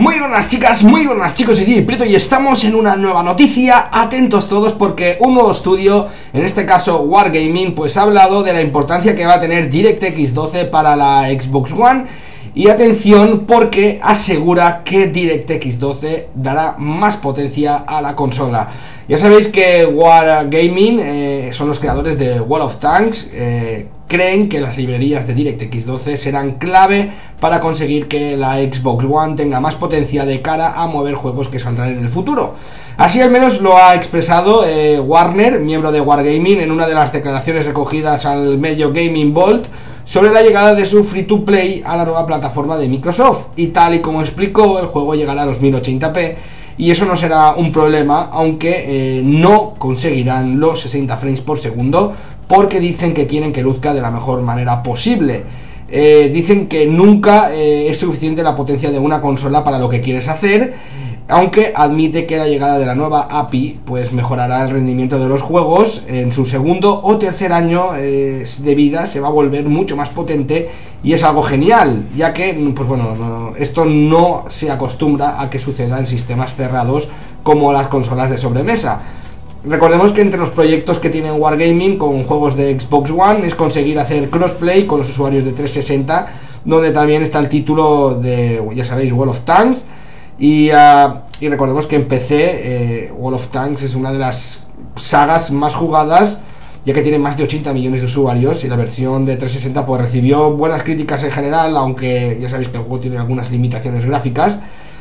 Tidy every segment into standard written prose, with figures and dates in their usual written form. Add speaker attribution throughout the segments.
Speaker 1: Muy buenas chicas, muy buenas chicos, soy DJ Prieto y estamos en una nueva noticia. Atentos todos porque un nuevo estudio, en este caso Wargaming, pues ha hablado de la importancia que va a tener DirectX 12 para la Xbox One. Y atención porque asegura que DirectX 12 dará más potencia a la consola. Ya sabéis que Wargaming son los creadores de World of Tanks. Creen que las librerías de DirectX 12 serán clave para conseguir que la Xbox One tenga más potencia de cara a mover juegos que saldrán en el futuro. Así al menos lo ha expresado Warner, miembro de Wargaming, en una de las declaraciones recogidas al medio Gaming Bolt sobre la llegada de su free-to-play a la nueva plataforma de Microsoft. Y tal y como explicó, el juego llegará a los 1080p y eso no será un problema, aunque no conseguirán los 60 frames por segundo, porque dicen que quieren que luzca de la mejor manera posible. Dicen que nunca es suficiente la potencia de una consola para lo que quieres hacer, aunque admite que la llegada de la nueva API pues mejorará el rendimiento de los juegos. En su segundo o tercer año de vida se va a volver mucho más potente y es algo genial, ya que pues bueno, esto no se acostumbra a que suceda en sistemas cerrados como las consolas de sobremesa. Recordemos que entre los proyectos que tiene Wargaming con juegos de Xbox One es conseguir hacer crossplay con los usuarios de 360, donde también está el título de, ya sabéis, World of Tanks. Y recordemos que en PC World of Tanks es una de las sagas más jugadas, ya que tiene más de 80 millones de usuarios, y la versión de 360 pues recibió buenas críticas en general, aunque ya sabéis que el juego tiene algunas limitaciones gráficas.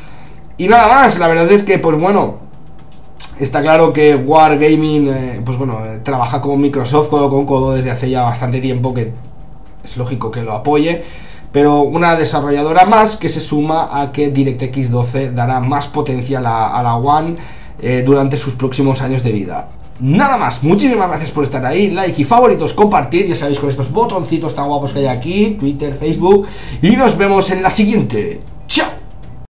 Speaker 1: Y nada más, la verdad es que pues bueno, está claro que Wargaming pues bueno, trabaja con Microsoft codo con codo desde hace ya bastante tiempo, que es lógico que lo apoye, pero una desarrolladora más que se suma a que DirectX 12 dará más potencia a la One durante sus próximos años de vida. Nada más, muchísimas gracias por estar ahí, like y favoritos, compartir, ya sabéis, con estos botoncitos tan guapos que hay aquí, Twitter, Facebook, y nos vemos en la siguiente. ¡Chao!